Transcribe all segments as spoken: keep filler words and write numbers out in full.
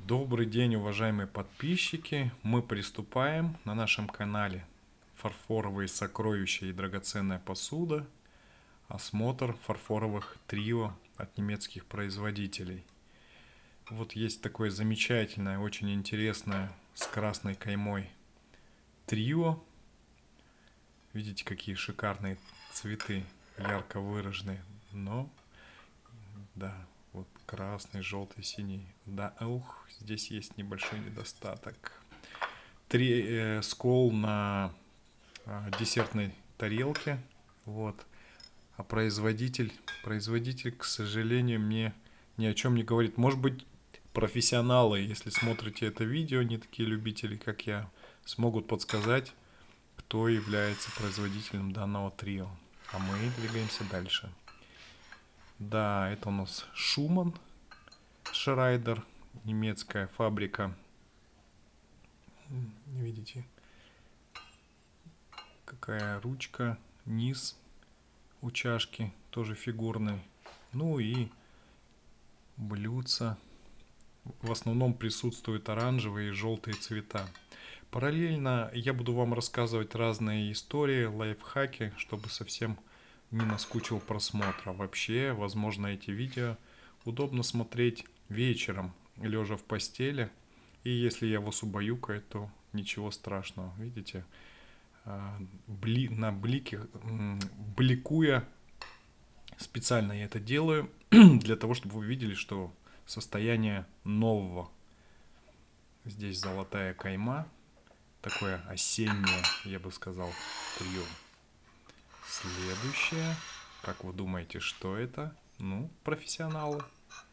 Добрый день, уважаемые подписчики! Мы приступаем на нашем канале «Фарфоровые сокровища и драгоценная посуда». Осмотр фарфоровых трио от немецких производителей. Вот есть такое замечательное, очень интересное с красной каймой трио. Видите, какие шикарные цветы, ярко выраженные. Но, да, вот красный, желтый, синий. Да, ух, здесь есть небольшой недостаток. Три э, скол на э, десертной тарелке. Вот. А производитель, производитель, к сожалению, мне ни о чем не говорит. Может быть, профессионалы, если смотрите это видео, не такие любители, как я, смогут подсказать, кто является производителем данного трио. А мы двигаемся дальше. Да, это у нас Шуман Шрайдер, немецкая фабрика. Видите, какая ручка, низ у чашки, тоже фигурный. Ну и блюдца. В основном присутствуют оранжевые и желтые цвета. Параллельно я буду вам рассказывать разные истории, лайфхаки, чтобы совсем не наскучил просмотра. Вообще, возможно, эти видео удобно смотреть вечером, лежа в постели. И если я вас убаюкаю, то ничего страшного. Видите, Бли, на блике, бликуя, специально я это делаю, для того, чтобы вы видели, что состояние нового. Здесь золотая кайма, такое осеннее, я бы сказал, трио. Следующее, как вы думаете, что это? Ну, профессионалы.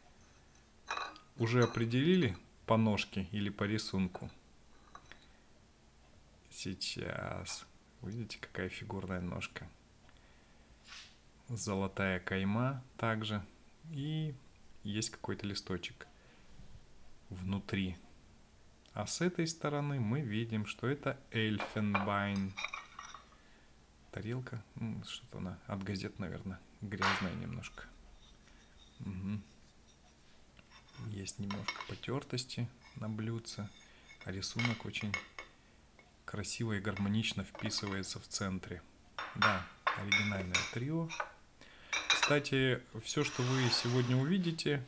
Уже определили по ножке или по рисунку? Сейчас. Видите, какая фигурная ножка. Золотая кайма также. И есть какой-то листочек внутри. А с этой стороны мы видим, что это эльфенбайн. Тарелка, ну, что-то она от газет, наверное, грязная немножко. Угу. Есть немножко потертости на блюдце, а рисунок очень красиво и гармонично вписывается в центре. Да, оригинальное трио. Кстати, все, что вы сегодня увидите,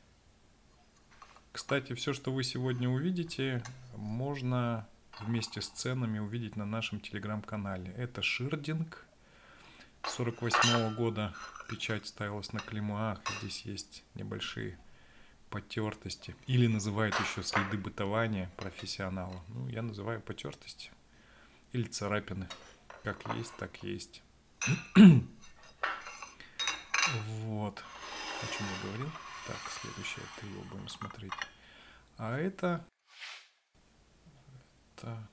кстати, все, что вы сегодня увидите, можно вместе с ценами увидеть на нашем телеграм-канале. Это Ширдинг. сорок восьмого года печать ставилась на клеймо. Ах, здесь есть небольшие потертости. Или называют еще следы бытования профессионала. Ну, я называю потертости. Или царапины. Как есть, так есть. Вот. О чем я говорил? Так, следующее трио будем смотреть. А это... это...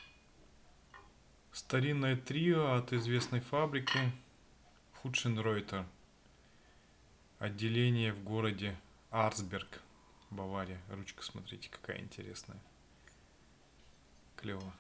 старинное трио от известной фабрики Хутшенреутер. Отделение в городе Арсберг, Бавария. Ручка, смотрите, какая интересная. Клево.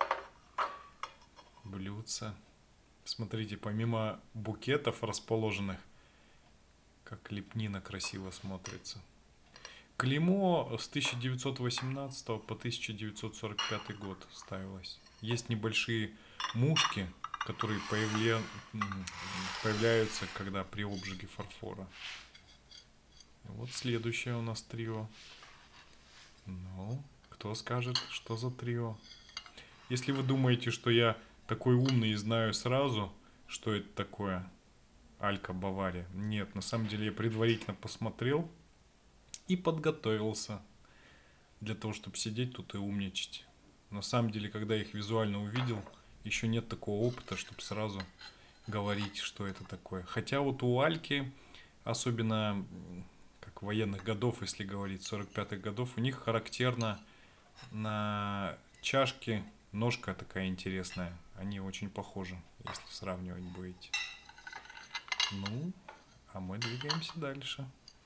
Блюдца. Смотрите, помимо букетов расположенных, как лепнина красиво смотрится. Клеймо с тысяча девятьсот восемнадцатого по тысяча девятьсот сорок пятый год ставилось. Есть небольшие мушки, которые появля... появляются, когда при обжиге фарфора. Вот следующее у нас трио. Ну, кто скажет, что за трио? Если вы думаете, что я такой умный и знаю сразу, что это такое, Алька Бавария. Нет, на самом деле я предварительно посмотрел и подготовился для того, чтобы сидеть тут и умничать. На самом деле, когда я их визуально увидел, еще нет такого опыта, чтобы сразу говорить, что это такое. Хотя вот у Альки, особенно как военных годов, если говорить, сорок пятых годов, у них характерно на чашке ножка такая интересная. Они очень похожи, если сравнивать будете. Ну, а мы двигаемся дальше.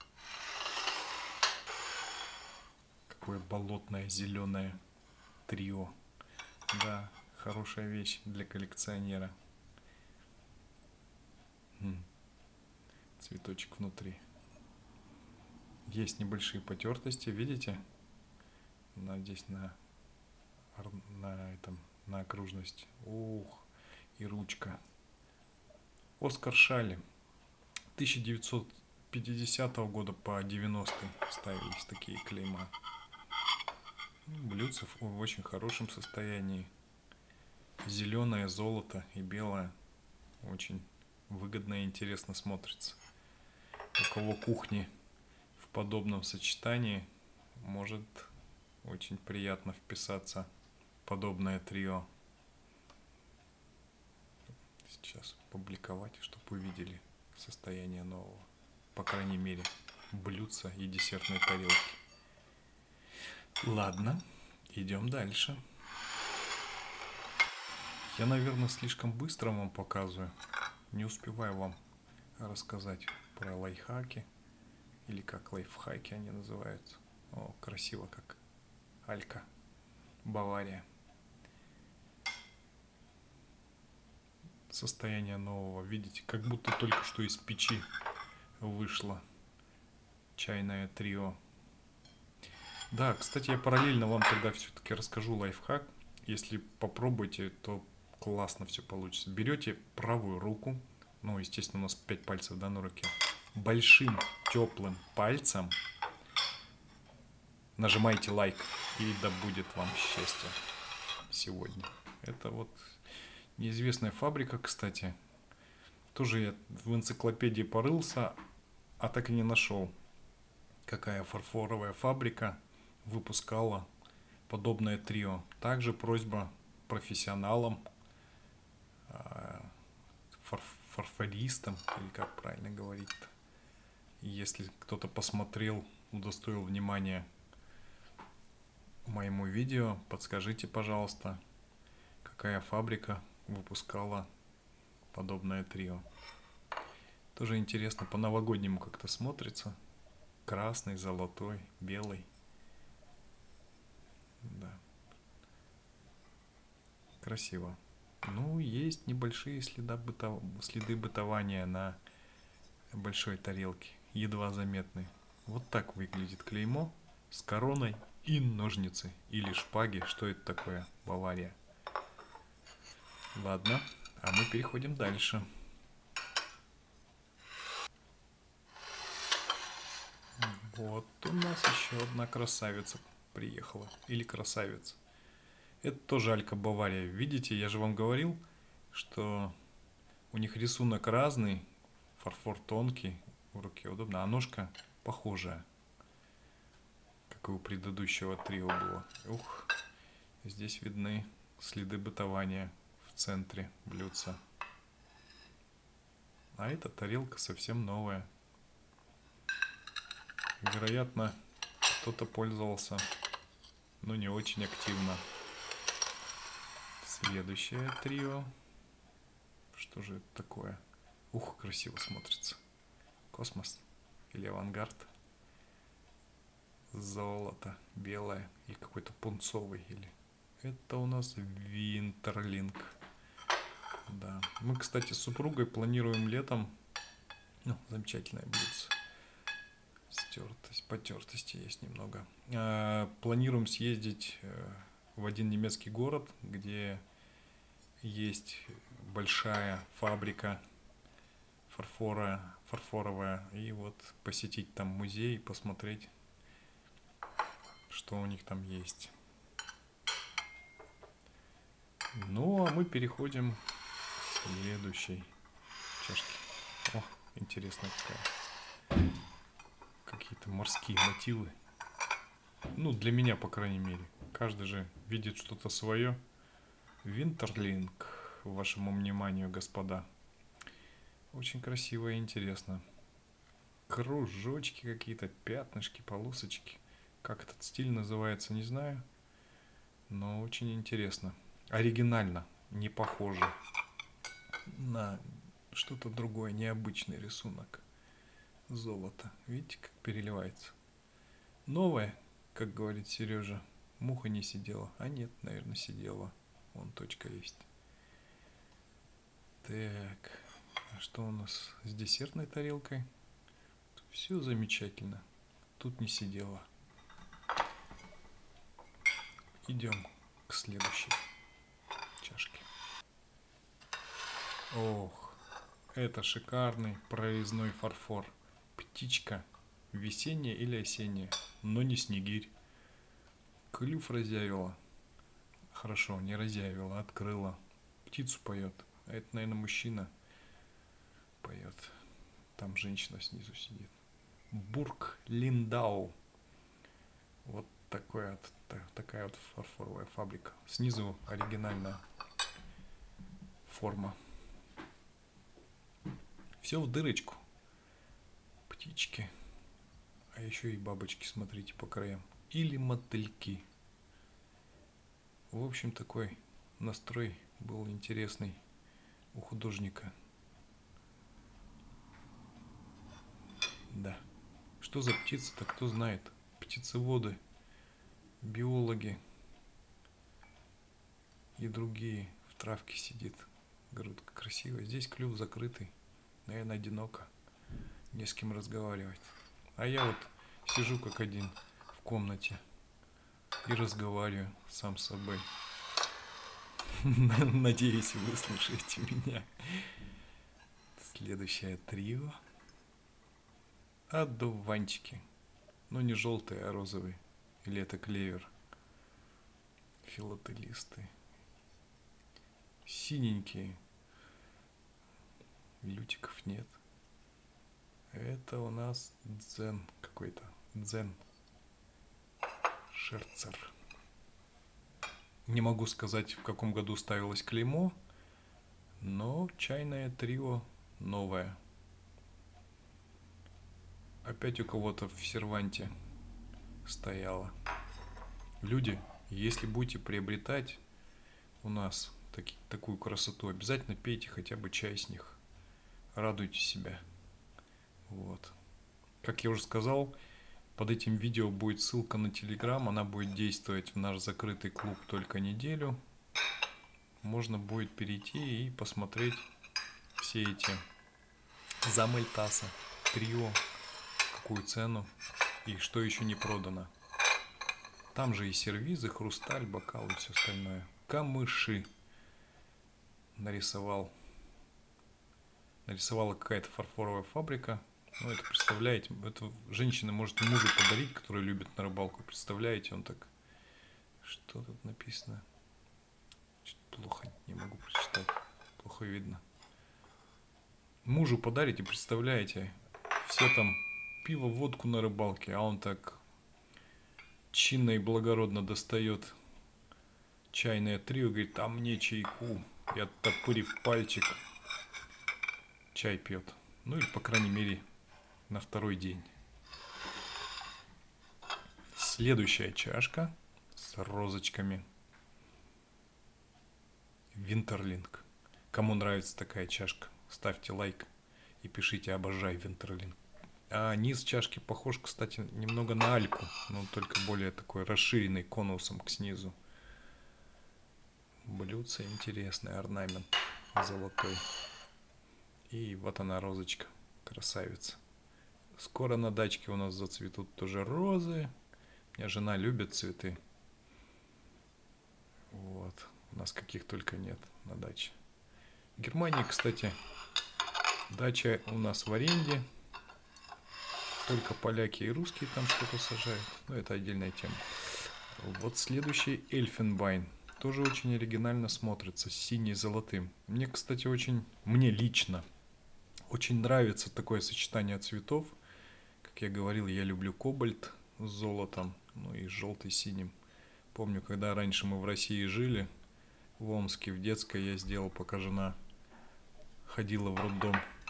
Какое болотное зеленое трио. Да, хорошая вещь для коллекционера. Хм. Цветочек внутри. Есть небольшие потертости, видите? Надеюсь, на, на этом, на окружность. Ух, и ручка. Оскар Шалли. тысяча девятьсот пятидесятого года по девяностый ставились такие клейма. Блюдце в очень хорошем состоянии. Зеленое, золото и белое. Очень выгодно и интересно смотрится. У кого кухни в подобном сочетании, может очень приятно вписаться в подобное трио. Сейчас публиковать, чтобы увидели состояние нового. По крайней мере, блюдца и десертной тарелки. Ладно, идем дальше. Я, наверное, слишком быстро вам показываю. Не успеваю вам рассказать про лайфхаки. Или как лайфхаки они называются. О, красиво как. Алька. Бавария. Состояние нового. Видите, как будто только что из печи вышло чайное трио. Да, кстати, я параллельно вам тогда все-таки расскажу лайфхак. Если попробуете, то классно все получится. Берете правую руку, ну, естественно, у нас пять пальцев, да, на руке. Большим теплым пальцем нажимаете лайк, и да будет вам счастье сегодня. Это вот неизвестная фабрика, кстати. Тоже я в энциклопедии порылся, а так и не нашел, какая фарфоровая фабрика выпускала подобное трио. Также просьба профессионалам, фарфористам, или как правильно говорить-то. Если кто-то посмотрел, удостоил внимания моему видео, подскажите, пожалуйста, какая фабрика выпускала подобное трио. Тоже интересно, по-новогоднему как-то смотрится. Красный, золотой, белый. Да. Красиво. Ну, есть небольшие следы, бытов... следы бытования на большой тарелке. Едва заметные. Вот так выглядит клеймо с короной и ножницы. Или шпаги. Что это такое? Бавария. Ладно, а мы переходим дальше. Вот у нас еще одна красавица приехала. Или красавица. Это тоже Алька Бавария. Видите, я же вам говорил, что у них рисунок разный. Фарфор тонкий, в руке удобно, а ножка похожая, как и у предыдущего трио было. Ух, здесь видны следы бытования в центре блюдца. А эта тарелка совсем новая. Вероятно, кто-то пользовался, но не очень активно. Следующее трио. Что же это такое? Ух, красиво смотрится. Космос или авангард. Золото, белое и какой-то пунцовый. Или это у нас Винтерлинг. Да. Мы, кстати, с супругой планируем летом. Ну, замечательное блюдце. Стертость, потертости есть немного. А, планируем съездить в один немецкий город, где есть большая фабрика фарфора, фарфоровая, и вот посетить там музей, посмотреть, что у них там есть. Ну, а мы переходим к следующей чашке. О, интересная какая. Какие-то морские мотивы. Ну, для меня, по крайней мере. Каждый же видит что-то свое. Винтерлинг, вашему вниманию, господа. Очень красиво и интересно. Кружочки какие-то, пятнышки, полосочки. Как этот стиль называется, не знаю. Но очень интересно. Оригинально, не похоже на что-то другое, необычный рисунок. Золото. Видите, как переливается. Новое, как говорит Сережа, муха не сидела. А нет, наверное, сидела. Вон точка есть. Так, а что у нас с десертной тарелкой? Все замечательно. Тут не сидела. Идем к следующей чашке. Ох, это шикарный прорезной фарфор. Птичка. Весенняя или осенняя, но не снегирь. Клюв разъявила. Хорошо, не разъявила, открыла. Птицу поет. А это, наверное, мужчина поет. Там женщина снизу сидит. Бург Линдау. Вот такой вот, такая вот фарфоровая фабрика. Снизу оригинальная форма. Все в дырочку. Птички. А еще и бабочки, смотрите, по краям. Или мотыльки. В общем, такой настрой был интересный у художника. Да. Что за птица-то, кто знает? Птицеводы, биологи и другие. В травке сидит. Говорят, красиво. Здесь клюв закрытый. Наверное, одиноко. Не с кем разговаривать. А я вот сижу как один в комнате и разговариваю сам с собой. Надеюсь, вы слушаете меня. Следующее трио. Одуванчики. Ну, не желтые, а розовые. Или это клевер. Филателисты. Синенькие. Лютиков нет. Это у нас дзен какой-то. Дзен. Шерцер. Не могу сказать, в каком году ставилось клеймо, но чайное трио новое. Опять у кого-то в серванте стояло. Люди, если будете приобретать у нас таки, такую красоту, обязательно пейте хотя бы чай с них. Радуйте себя. Вот. Как я уже сказал, под этим видео будет ссылка на Telegram. Она будет действовать в наш закрытый клуб только неделю. Можно будет перейти и посмотреть все эти замельтаса, трио, какую цену и что еще не продано. Там же и сервизы, хрусталь, бокал и все остальное. Камыши нарисовал. Нарисовала какая-то фарфоровая фабрика. Ну, это, представляете, это женщина может мужу подарить, который любит на рыбалку. Представляете, он так... Что тут написано? Что-то плохо, не могу прочитать. Плохо видно. Мужу подарите, представляете, все там пиво, водку на рыбалке, а он так чинно и благородно достает чайное трио, говорит, а мне чайку. И оттопырив пальчик, чай пьет. Ну или, по крайней мере, на второй день. Следующая чашка с розочками. Винтерлинг. Кому нравится такая чашка, ставьте лайк и пишите «Обожаю Винтерлинг». А низ чашки похож, кстати, немного на альку, но только более такой расширенный конусом к снизу. Блюдце интересный, орнамент золотой. И вот она, розочка, красавица. Скоро на дачке у нас зацветут тоже розы. У меня жена любит цветы. Вот. У нас каких только нет на даче. В Германии, кстати, дача у нас в аренде. Только поляки и русские там что-то сажают. Но это отдельная тема. Вот следующий Эльфенбайн. Тоже очень оригинально смотрится. С сине-золотым. Мне, кстати, очень... Мне лично очень нравится такое сочетание цветов. Как я говорил, я люблю кобальт с золотом. Ну и желтый с синим. Помню, когда раньше мы в России жили, в Омске, в детской, я сделал, пока жена ходила в роддом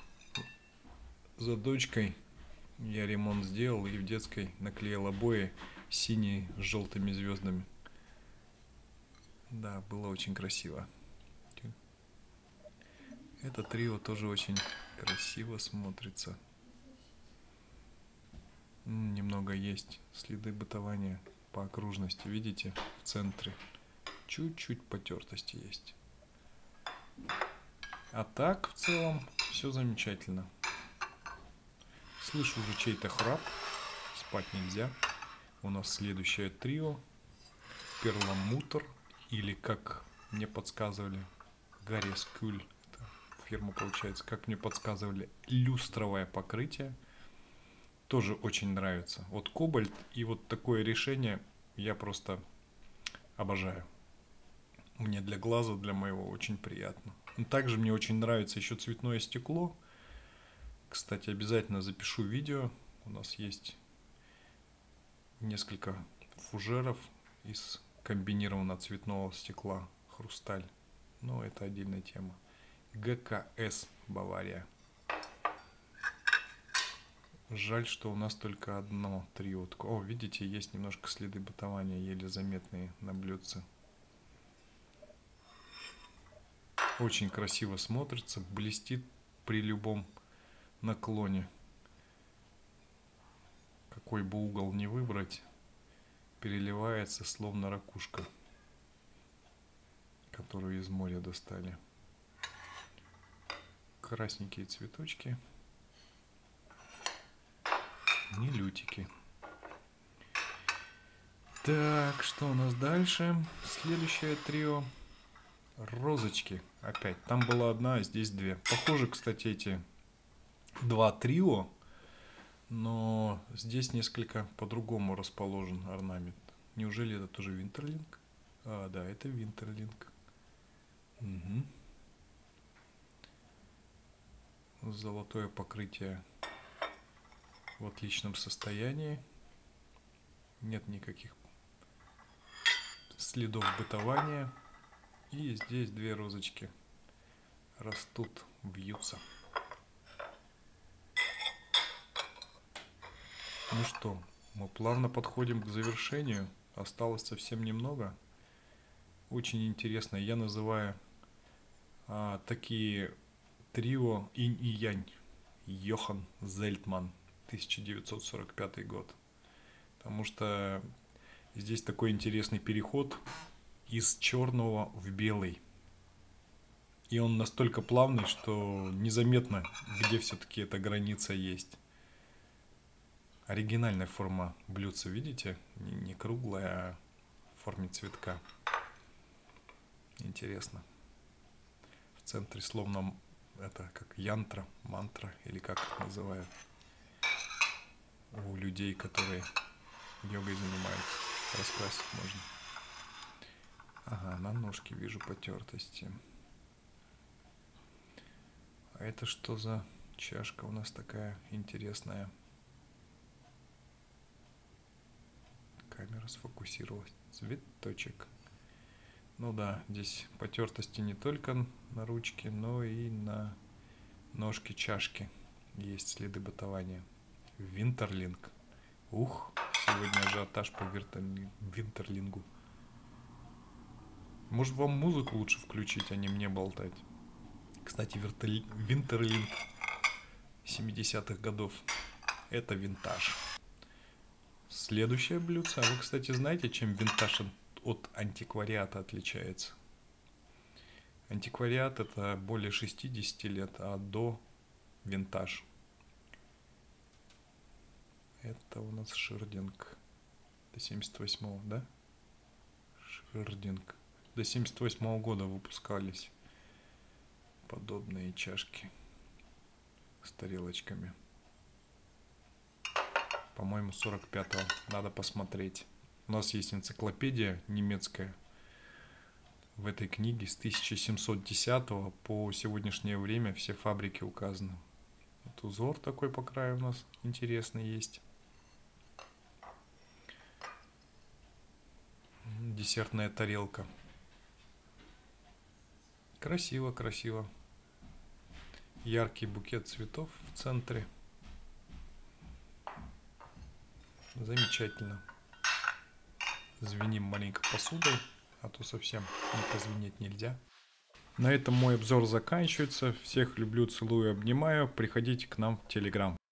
за дочкой. Я ремонт сделал и в детской наклеил обои синие с желтыми звездами. Да, было очень красиво. Это трио тоже очень красиво смотрится. Немного есть следы бытования по окружности. Видите, в центре чуть-чуть потертости есть. А так, в целом, все замечательно. Слышу уже чей-то храп. Спать нельзя. У нас следующее трио. перламутр, или, как мне подсказывали, Гарескюль, это фирма получается, как мне подсказывали, люстровое покрытие. Тоже очень нравится. Вот кобальт и вот такое решение я просто обожаю. Мне для глаза, для моего очень приятно. Также мне очень нравится еще цветное стекло. Кстати, обязательно запишу видео. У нас есть несколько фужеров из комбинированного цветного стекла хрусталь. Но это отдельная тема. ГКС Бавария. Жаль, что у нас только одно трио. О, видите, есть немножко следы ботования, еле заметные на блюдце. Очень красиво смотрится, блестит при любом наклоне. Какой бы угол ни выбрать, переливается словно ракушка, которую из моря достали. Красненькие цветочки. Не лютики. Так, что у нас дальше? Следующее трио. Розочки. Опять. Там была одна, а здесь две. Похоже, кстати, эти два трио, но здесь несколько по-другому расположен орнамент. Неужели это тоже Винтерлинг? А, да, это Винтерлинг. Угу. Золотое покрытие в отличном состоянии. Нет никаких следов бытования. И здесь две розочки растут, вьются. Ну что, мы плавно подходим к завершению. Осталось совсем немного. Очень интересно. Я называю а, такие трио инь и янь. Йохан Зельтман, тысяча девятьсот сорок пятый год. Потому что здесь такой интересный переход из черного в белый. И он настолько плавный, что незаметно, где все-таки эта граница есть. Оригинальная форма блюдца, видите? Не, не круглая, а в форме цветка. Интересно. В центре словно это как янтра, мантра, или как это называют у людей, которые йогой занимаются. Раскрасить можно. Ага, на ножке вижу потертости. А это что за чашка у нас такая интересная? Камера сфокусировалась. Цветочек. Ну да, здесь потертости не только на ручке, но и на ножке чашки. Есть следы бытования. Винтерлинг. Ух, сегодня ажиотаж по Винтерлингу. Может, вам музыку лучше включить, а не мне болтать? Кстати, Винтерлинг семидесятых годов. Это винтаж. Следующее блюдце. А вы, кстати, знаете, чем винтаж от антиквариата отличается? Антиквариат — это более шестидесяти лет, а до винтаж. Это у нас Ширдинг. До семьдесят восьмого, да? Ширдинг. До семьдесят восьмого года выпускались подобные чашки с тарелочками. По-моему, сорок пятого. Надо посмотреть. У нас есть энциклопедия немецкая. В этой книге с тысяча семьсот десятого по сегодняшнее время все фабрики указаны. Вот узор такой по краю у нас интересный есть. Десертная тарелка. Красиво, красиво. Яркий букет цветов в центре. Замечательно. Звеним маленько посудой, а то совсем не позвенеть нельзя. На этом мой обзор заканчивается. Всех люблю, целую, обнимаю. Приходите к нам в Телеграм.